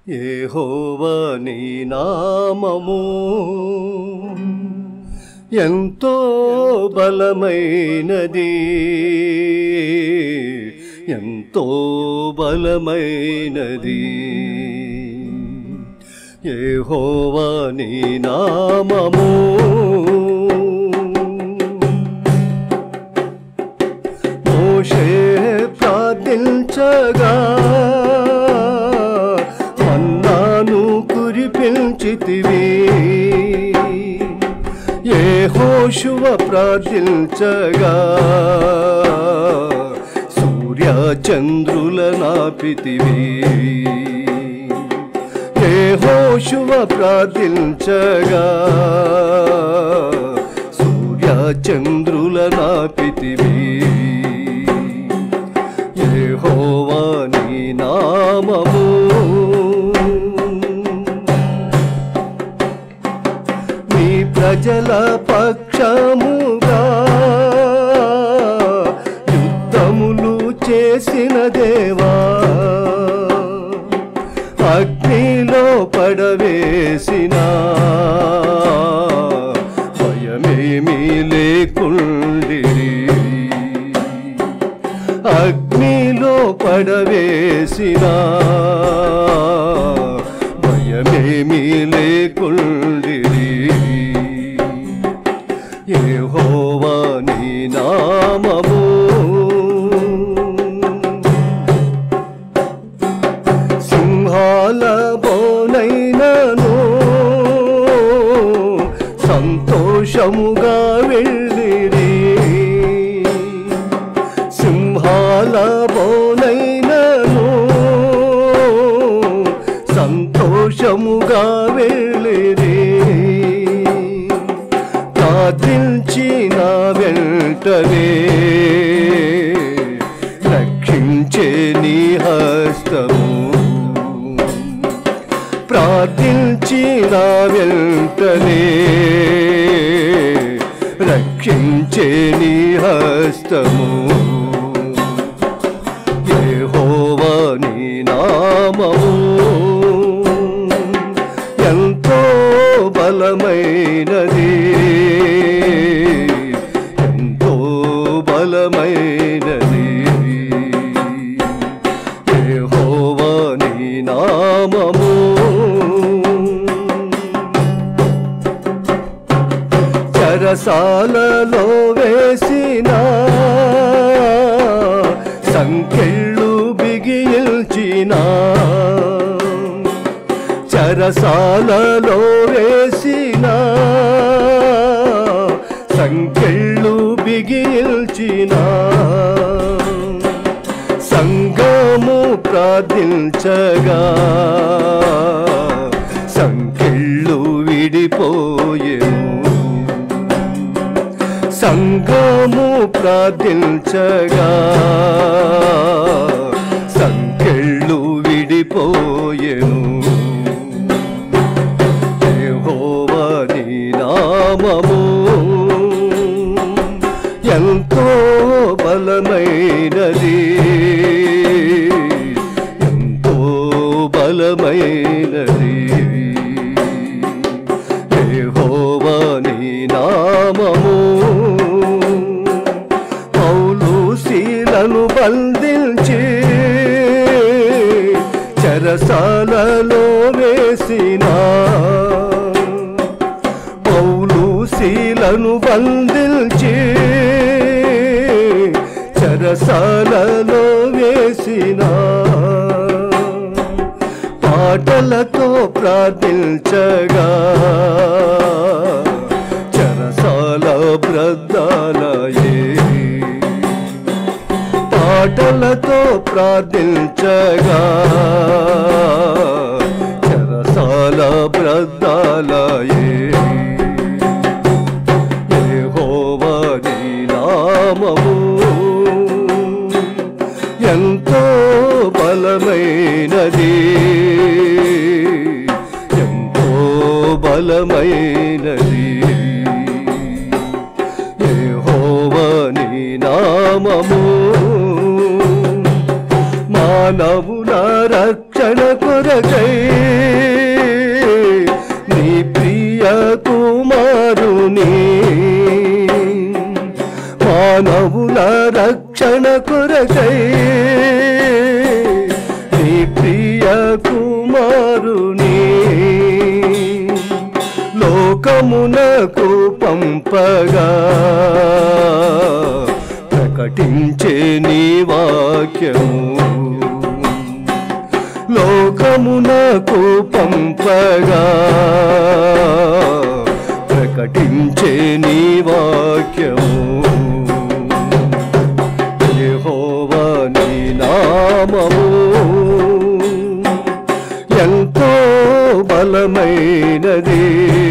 యెహోవా నీ నామము ఎంతో బలమైనది, ఎంతో బలమైనది. యెహోవా నీ నామము మోషే ప్రార్థించగా మన్నాను కురిపించితివి. యెహోషువ ప్రార్థించగా సూర్య చంద్రుల నాపితివి. యెహోషువ ప్రార్థించగా సూర్య చంద్రుల నాపితివి. యెహోవా నీ నామము నీ ప్రజల పక్షముగా యుద్ధములు చేసిన దేవా, అగ్నిలో పడవేసిన భయమేమీ లేకుండిరి. అగ్నిలో పడవేసిన భయమేమీ లేకుండిరి. యెహోవా నీ నామము సింహాల బోనైనను సంతోషముగా వెళ్ళిరి. సింహాల బోనైనను సంతోషముగా వెళ్ళిరి. ప్రార్థించిన వెంటనే రక్షించే నీ హస్తము. ప్రార్థించిన వెంటనే రక్షించే నీ హస్తము. యెహోవా నీ నామము ఎంతో బలమైనది, ఎంతో బలమైనది. యెహోవా నీ నామము చెరసాలలో వేసిన సంకెళ్ళు బిగిల్చిన, చెరసాలలో వేసిన సంకెళ్ళు బిగిల్చిన సంఘము ప్రార్థించగా సంకెళ్ళు విడిపోయెను. సంఘము ప్రార్థించగా సంకెళ్ళు విడిపోయెను. యెహోవా నీ నామము ఎంతో బలమైనది, ఎంతో బలమైనది. యెహోవా నీ నామము పౌలు శీలను బంధించి చెరసాలలో వేసిన, పౌలు శీలను బంధించి చెరసాలలో వేసిన పాటలతో ప్రార్థించగా చెరసాల బ్రద్దాలయే. పాటలతో ప్రార్థించగా చెరసాల బ్రద్దాలయే. యెహోవా నీ నామము ఎంతో బలమైనది, ఎంతో బలమైనది. యెహోవా నీ నామము మానవుల రక్షణ కొరకై మానవుల రక్షణ కొరకై నీ ప్రియ కుమారుని లోకమునకు పంపగా ప్రకటించే నీ వాక్యము లోకమునకు పంపగా ప్రకటించే నీ వాక్యము యెహోవా నీ నామము ఎంతో బలమైనది